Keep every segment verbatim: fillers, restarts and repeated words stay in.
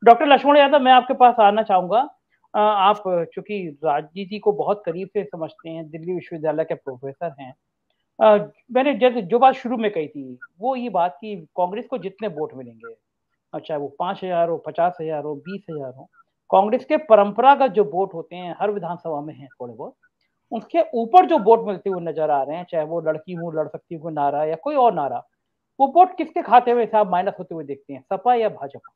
Doctor Lakshman Yadav, मैं आपके पास आना चाहूँगा। अ, आप चूँकि राजनीति को बहुत करीब से समझते हैं, दिल्ली विश्वविद्यालय के प्रोफ़ेसर हैं। अ, मैंने जैसे जो बात शुरू में कही थी, वो ये बात कि कांग्रेस को जितने वोट मिलेंगे, अ, चाहे वो पाँच हज़ार हो, पचास हज़ार हो, बीस हज़ार हो, कांग्रेस के परंपरागत जो वोट होते हैं, हर विधानसभा में हैं थोड़े बहुत, उसके ऊपर जो वोट मिलते हुए नज़र आ रहे हैं, चाहे वो लड़की हूँ, लड़ सकती हूँ नारा या कोई और नारा, वो वोट किसके खाते में साहब माइनस होते हुए देखते हैं, सपा या भाजपा?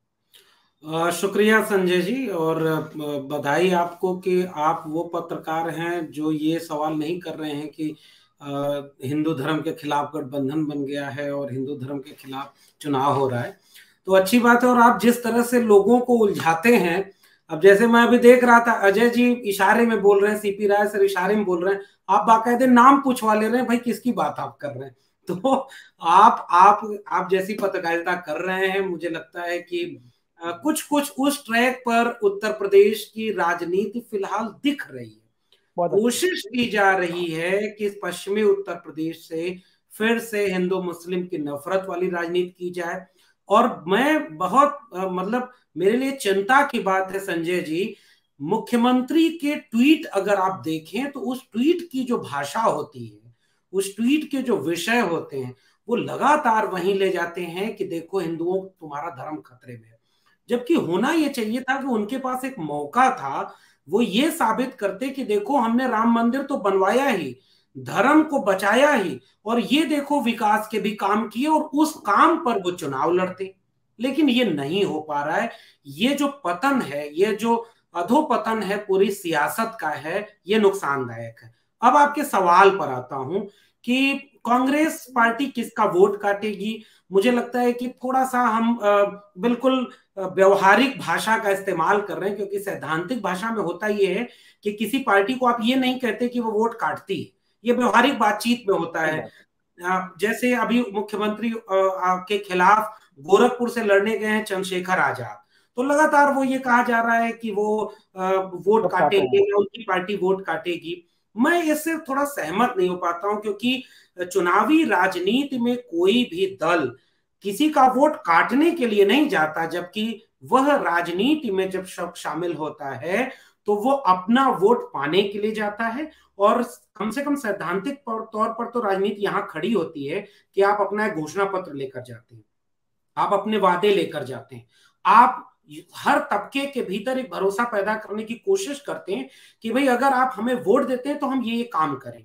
अ, शुक्रिया संजय जी, और अ, बधाई आपको कि आप वो पत्रकार हैं जो ये सवाल नहीं कर रहे हैं कि अ, हिंदू धर्म के खिलाफ गठबंधन बन गया है और हिंदू धर्म के खिलाफ चुनाव हो रहा है। तो अच्छी बात है। और आप जिस तरह से लोगों को उलझाते हैं, अब जैसे मैं अभी देख रहा था, अजय जी इशारे में बोल रहे हैं, सीपी राय सर इशारे में बोल रहे हैं, आप बाकायदे नाम पूछवा ले रहे हैं, भाई किसकी बात आप कर रहे हैं? तो आप आप आप जैसी पत्रकारिता कर रहे हैं, मुझे लगता है कि कुछ कुछ उस ट्रैक पर उत्तर प्रदेश की राजनीति फिलहाल दिख रही है। कोशिश की जा रही है कि पश्चिमी उत्तर प्रदेश से फिर से हिंदू मुस्लिम की नफरत वाली राजनीति की जाए। और मैं बहुत आ, मतलब मेरे लिए चिंता की बात है संजय जी, मुख्यमंत्री के ट्वीट अगर आप देखें तो उस ट्वीट की जो भाषा होती है, उस ट्वीट के जो विषय होते हैं, वो लगातार वहीं ले जाते हैं कि देखो हिंदुओं तुम्हारा धर्म खतरे में है। जबकि होना यह चाहिए था कि उनके पास एक मौका था, वो ये साबित करते कि देखो हमने राम मंदिर तो बनवाया ही, धर्म को बचाया ही, और ये देखो विकास के भी काम किए, और उस काम पर वो चुनाव लड़ते। लेकिन ये नहीं हो पा रहा है। ये जो पतन है, ये जो अधोपतन है पूरी सियासत का है, ये नुकसानदायक है। अब आपके सवाल पर आता हूं कि कांग्रेस पार्टी किसका वोट काटेगी। मुझे लगता है कि थोड़ा सा हम बिल्कुल व्यवहारिक भाषा का इस्तेमाल कर रहे हैं, क्योंकि सैद्धांतिक भाषा में होता यह है कि किसी पार्टी को आप ये नहीं कहते कि वो वोट काटती है, ये व्यवहारिक बातचीत में होता है। जैसे अभी मुख्यमंत्री के खिलाफ गोरखपुर से लड़ने गए हैं चंद्रशेखर आजाद, तो लगातार वो ये कहा जा रहा है कि वो वोट काटेंगे या उनकी पार्टी वोट काटेगी। मैं इससे थोड़ा सहमत नहीं हो पाता हूं, क्योंकि चुनावी राजनीति में कोई भी दल किसी का वोट काटने के लिए नहीं जाता, जबकि वह राजनीति में जब शब्द शामिल होता है तो वो अपना वोट पाने के लिए जाता है। और कम से कम सैद्धांतिक तौर पर तो राजनीति यहां खड़ी होती है कि आप अपना एक घोषणा पत्र लेकर जाते हैं, आप अपने वादे लेकर जाते हैं, आप हर तबके के भीतर एक भरोसा पैदा करने की कोशिश करते हैं कि भाई अगर आप हमें वोट देते हैं तो हम ये ये काम करेंगे।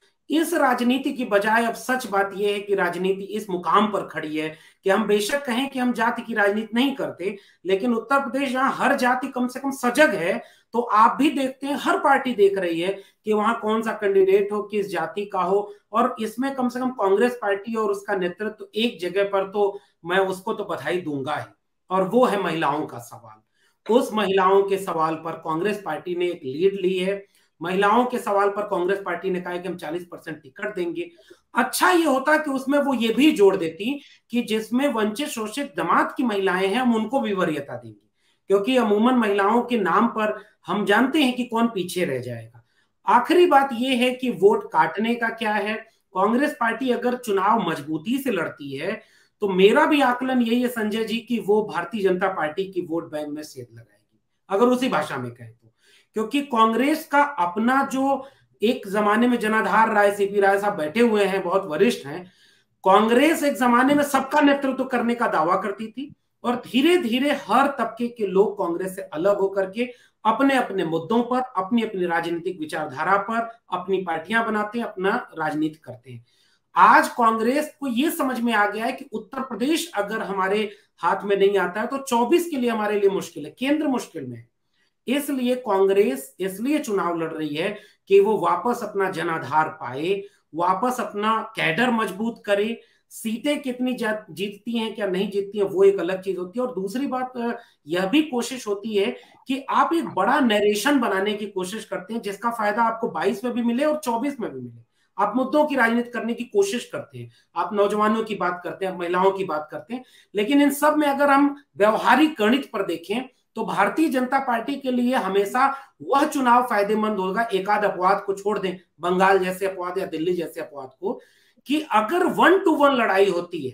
इस राजनीति की बजाय अब सच बात यह है कि राजनीति इस मुकाम पर खड़ी है कि हम बेशक कहें कि हम जाति की राजनीति नहीं करते, लेकिन उत्तर प्रदेश जहां हर जाति कम से कम सजग है, तो आप भी देखते हैं, हर पार्टी देख रही है कि वहां कौन सा कैंडिडेट हो, किस जाति का हो। और इसमें कम से कम कांग्रेस पार्टी और उसका नेतृत्व एक जगह पर, तो मैं उसको तो बधाई दूंगा ही, और वो है महिलाओं का सवाल। उस महिलाओं के सवाल पर कांग्रेस पार्टी ने एक लीड ली है। महिलाओं के सवाल पर कांग्रेस पार्टी ने कहा है कि हम चालीस परसेंट टिकट देंगे। अच्छा ये होता कि उसमें वो ये भी जोड़ देती कि जिसमें वंचित शोषित जमात की महिलाएं हैं हम उनको भी वरीयता देंगे, क्योंकि अमूमन महिलाओं के नाम पर हम जानते हैं कि कौन पीछे रह जाएगा। आखिरी बात यह है कि वोट काटने का क्या है। कांग्रेस पार्टी अगर चुनाव मजबूती से लड़ती है तो मेरा भी आकलन यही है संजय जी कि वो भारतीय जनता पार्टी की वोट बैंक में सेध लगाएगी, अगर उसी भाषा में कहें तो। क्योंकि कांग्रेस का अपना जो एक जमाने में जनाधार राय, सीपी राय साहब बैठे हुए हैं, बहुत वरिष्ठ हैं। कांग्रेस एक जमाने में सबका नेतृत्व करने का दावा करती थी, और धीरे धीरे हर तबके के लोग कांग्रेस से अलग होकर के अपने अपने मुद्दों पर, अपनी अपनी राजनीतिक विचारधारा पर अपनी पार्टियां बनाते हैं, अपना राजनीति करते हैं। आज कांग्रेस को यह समझ में आ गया है कि उत्तर प्रदेश अगर हमारे हाथ में नहीं आता है तो चौबीस के लिए हमारे लिए मुश्किल है, केंद्र मुश्किल में है। इसलिए कांग्रेस इसलिए चुनाव लड़ रही है कि वो वापस अपना जनाधार पाए, वापस अपना कैडर मजबूत करे। सीटें कितनी जीतती हैं क्या नहीं जीतती हैं वो एक अलग चीज होती है। और दूसरी बात यह भी कोशिश होती है कि आप एक बड़ा नरेशन बनाने की कोशिश करते हैं जिसका फायदा आपको बाईस में भी मिले और चौबीस में भी मिले। आप मुद्दों की राजनीति करने की कोशिश करते हैं, आप नौजवानों की बात करते हैं, महिलाओं की बात करते हैं, लेकिन इन सब में अगर हम व्यवहारिक गणित पर देखें तो भारतीय जनता पार्टी के लिए हमेशा वह चुनाव फायदेमंद होगा, एकाध अपवाद को छोड़ दें, बंगाल जैसे अपवाद या दिल्ली जैसे अपवाद को, कि अगर वन टू वन लड़ाई होती है,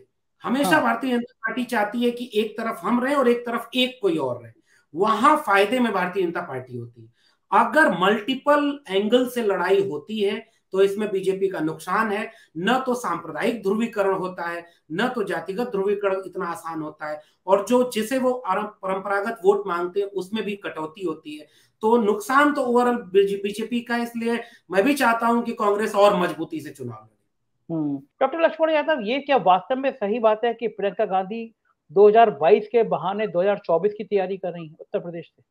हमेशा भारतीय जनता पार्टी चाहती है कि एक तरफ हम रहे और एक तरफ एक कोई और रहे, वहां फायदे में भारतीय जनता पार्टी होती है। अगर मल्टीपल एंगल से लड़ाई होती है तो इसमें बीजेपी का नुकसान है। न तो सांप्रदायिक ध्रुवीकरण होता है, न तो जातिगत ध्रुवीकरण इतना आसान होता है, और जो जिसे वो परंपरागत वोट मांगते हैं उसमें भी कटौती होती है। तो नुकसान तो ओवरऑल बीजेपी का, इसलिए मैं भी चाहता हूं कि कांग्रेस और मजबूती से चुनाव लड़े। डॉक्टर लक्ष्मण यादव, ये क्या वास्तव में सही बात है कि प्रियंका गांधी दो हज़ार बाईस के बहाने दो हज़ार चौबीस की तैयारी कर रही हैं उत्तर प्रदेश से?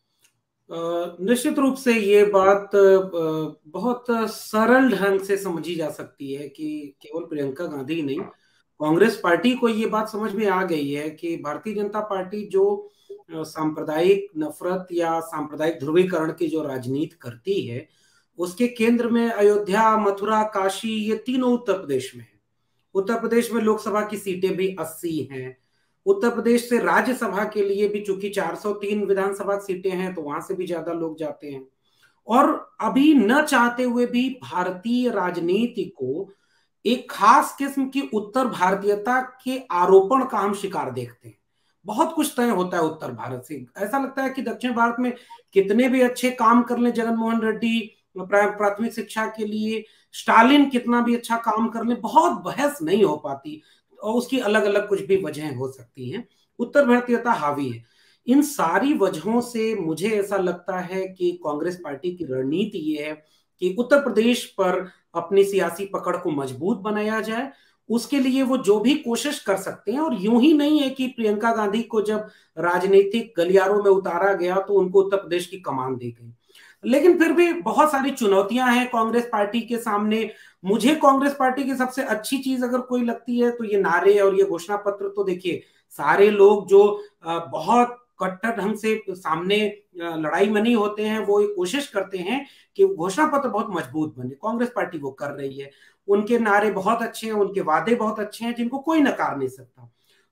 निश्चित रूप से ये बात बहुत सरल ढंग से समझी जा सकती है कि केवल प्रियंका गांधी नहीं, कांग्रेस पार्टी को ये बात समझ में आ गई है कि भारतीय जनता पार्टी जो सांप्रदायिक नफरत या सांप्रदायिक ध्रुवीकरण की जो राजनीति करती है, उसके केंद्र में अयोध्या, मथुरा, काशी, ये तीनों उत्तर प्रदेश में है। उत्तर प्रदेश में लोकसभा की सीटें भी अस्सी हैं। उत्तर प्रदेश से राज्यसभा के लिए भी चूंकि चार सौ तीन विधानसभा सीटें हैं, तो वहां से भी ज्यादा लोग जाते हैं। और अभी न चाहते हुए भी भारतीय राजनीति को एक खास किस्म की उत्तर भारतीयता के आरोपण का हम शिकार देखते हैं। बहुत कुछ तय होता है उत्तर भारत से। ऐसा लगता है कि दक्षिण भारत में कितने भी अच्छे काम कर ले जगन मोहन रेड्डी प्राथमिक शिक्षा के लिए, स्टालिन कितना भी अच्छा काम कर ले, बहुत बहस नहीं हो पाती, और उसकी अलग अलग कुछ भी वजहें हो सकती हैं। उत्तर भारतीयता हावी है। इन सारी वजहों से मुझे ऐसा लगता है कि कांग्रेस पार्टी की रणनीति ये है कि उत्तर प्रदेश पर अपनी सियासी पकड़ को मजबूत बनाया जाए। उसके लिए वो जो भी कोशिश कर सकते हैं, और यूं ही नहीं है कि प्रियंका गांधी को जब राजनीतिक गलियारों में उतारा गया तो उनको उत्तर प्रदेश की कमान दी गई, लेकिन फिर भी बहुत सारी चुनौतियां हैं कांग्रेस पार्टी के सामने। मुझे कांग्रेस पार्टी की सबसे अच्छी चीज अगर कोई लगती है तो ये नारे और ये घोषणा पत्र। तो देखिए, सारे लोग जो बहुत कट्टर ढंग से सामने लड़ाई में नहीं होते हैं, वो कोशिश करते हैं कि घोषणा पत्र बहुत मजबूत बने। कांग्रेस पार्टी वो कर रही है। उनके नारे बहुत अच्छे हैं, उनके वादे बहुत अच्छे हैं, जिनको कोई नकार नहीं सकता।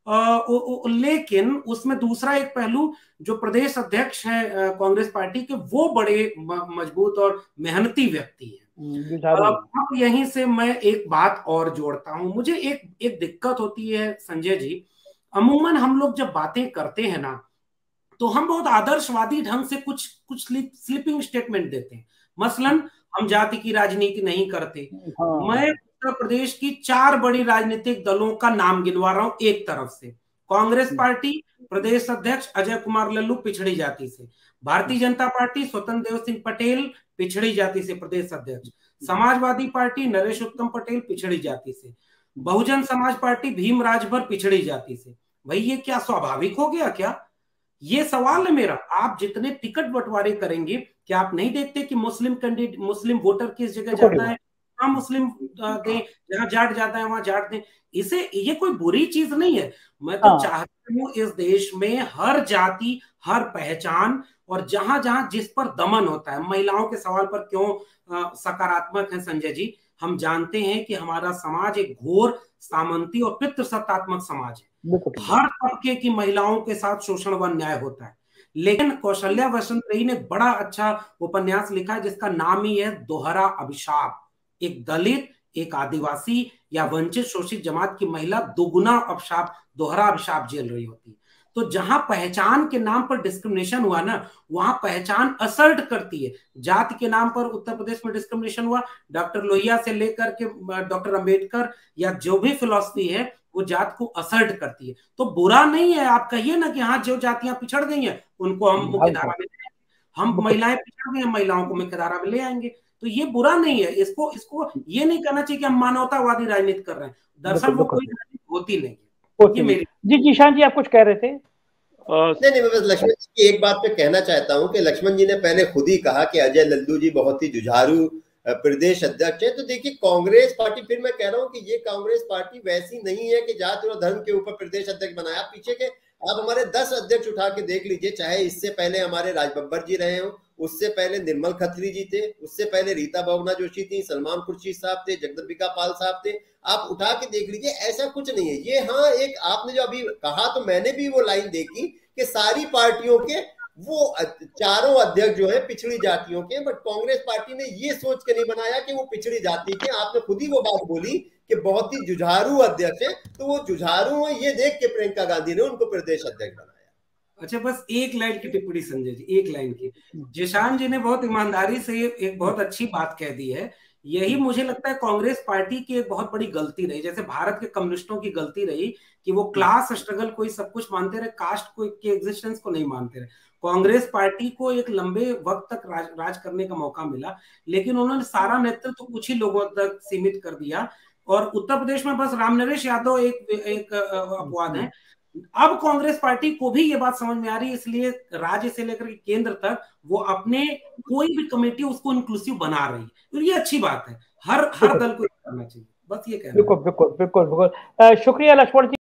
Uh, लेकिन उसमें दूसरा एक पहलू, जो प्रदेश अध्यक्ष हैं कांग्रेस पार्टी के, वो बड़े मजबूत और मेहनती व्यक्ति हैं। अब यहीं से मैं एक बात और जोड़ता हूं। मुझे एक एक दिक्कत होती है संजय जी, अमूमन हम लोग जब बातें करते हैं ना, तो हम बहुत आदर्शवादी ढंग से कुछ कुछ स्लीपिंग स्टेटमेंट देते हैं। मसलन, हम जाति की राजनीति नहीं करते। हाँ। मैं उत्तर प्रदेश की चार बड़ी राजनीतिक दलों का नाम गिनवा रहा हूं। एक तरफ से कांग्रेस पार्टी, प्रदेश अध्यक्ष अजय कुमार लल्लू पिछड़ी जाति से, भारतीय जनता पार्टी स्वतंत्र देव सिंह पटेल पिछड़ी जाति से प्रदेश अध्यक्ष, समाजवादी पार्टी नरेश उत्तम पटेल पिछड़ी जाति से, बहुजन समाज पार्टी भीम राजभर पिछड़ी जाति से। भाई, ये क्या स्वाभाविक हो गया क्या? ये सवाल है मेरा। आप जितने टिकट बंटवारे करेंगे, क्या आप नहीं देखते कि मुस्लिम कैंडिडेट, मुस्लिम वोटर किस जगह जाता है? हाँ, मुस्लिम दें, जहां जाट जाता है वहां जाट दें। इसे ये कोई बुरी चीज नहीं है। मैं तो चाहता हूं इस देश में हर जाति, हर पहचान, और जहां जहां जिस पर दमन होता है। महिलाओं के सवाल पर क्यों सकारात्मक है संजय जी? हम जानते हैं कि हमारा समाज एक घोर सामंती और पितृसत्तात्मक समाज है। हर तबके की महिलाओं के साथ शोषण व अन्याय होता है। लेकिन कौशल्या वसंत रई ने बड़ा अच्छा उपन्यास लिखा है जिसका नाम ही है दोहरा अभिशाप। एक दलित, एक आदिवासी या वंचित शोषित जमात की महिला दोगुना अभिशाप, दोहरा अभिशाप झेल रही होती है। तो जहां पहचान के नाम पर डिस्क्रिमिनेशन हुआ ना, वहां पहचान असर्ट करती है। जाति के नाम पर उत्तर प्रदेश में डिस्क्रिमिनेशन हुआ, डॉक्टर लोहिया से लेकर के डॉक्टर अंबेडकर या जो भी फिलॉसफी है, वो जात को असर्ट करती है। तो बुरा नहीं है। आप कहिए ना कि हाँ, जो जातियां पिछड़ गई हैं उनको हम मुख्य धारा में ले आएंगे, हम महिलाएं पिछड़ गई हैं, महिलाओं को मुख्य धारा में ले आएंगे। तो ये बुरा नहीं है। इसको इसको ये नहीं कहना चाहिए कि हम मानवतावादी राजनीति कर रहे हैं। दरअसल वो कोई राजनीति होती नहीं है। ये मेरी जी जीशान जी, आप कुछ कह रहे थे? नहीं नहीं, मैं बस लक्ष्मण जी की एक बात पे कहना चाहता हूं कि लक्ष्मण जी ने पहले खुद ही कहा कि अजय लल्लू जी बहुत ही जुझारू प्रदेश अध्यक्ष है। तो देखिए, कांग्रेस पार्टी, फिर मैं कह रहा हूं कि ये कांग्रेस पार्टी वैसी नहीं है कि जाति और धर्म के ऊपर प्रदेश अध्यक्ष बनाया। आप पीछे के आप हमारे दस अध्यक्ष उठा के देख लीजिए, चाहे इससे पहले हमारे राज बब्बर जी रहे हो, उससे पहले निर्मल खत्री जी थे, उससे पहले रीता बहुगुणा जोशी थी, सलमान खुर्शीद साहब थे, जगदम्बिका पाल साहब थे। आप उठा के देख लीजिए, ऐसा कुछ नहीं है। ये हाँ, एक आपने जो अभी कहा, तो मैंने भी वो लाइन देखी कि सारी पार्टियों के वो चारों अध्यक्ष जो है पिछड़ी जातियों के, बट कांग्रेस पार्टी ने ये सोच के नहीं बनाया कि वो पिछड़ी जाति के। आपने खुद ही वो बात बोली कि बहुत ही जुझारू अध्यक्ष है, तो वो जुझारू है ये देख के प्रियंका गांधी ने उनको प्रदेश अध्यक्ष बनाया। अच्छा, बस एक लाइन की टिप्पणी संजय जी, एक लाइन की। जिशान जी ने बहुत ईमानदारी से एक बहुत अच्छी बात कह दी है। यही मुझे लगता है कांग्रेस पार्टी की एक बहुत बड़ी गलती रही, जैसे भारत के कम्युनिस्टों की गलती रही कि वो क्लास स्ट्रगल को ही सब कुछ मानते रहे, कास्ट को के एग्जिस्टेंस को नहीं मानते रहे। कांग्रेस पार्टी को एक लंबे वक्त तक राज, राज करने का मौका मिला, लेकिन उन्होंने सारा नेतृत्व तो कुछ ही लोगों तक सीमित कर दिया। और उत्तर प्रदेश में बस रामनरेश यादव एक एक अपवाद है। अब कांग्रेस पार्टी को भी ये बात समझ में आ रही है, इसलिए राज्य से लेकर केंद्र तक वो अपने कोई भी कमेटी उसको इंक्लूसिव बना रही है, तो ये अच्छी बात है। हर हर दल को करना चाहिए, बस ये कहना है। बिल्कुल बिल्कुल बिल्कुल बिल्कुल शुक्रिया लक्ष्मण जी।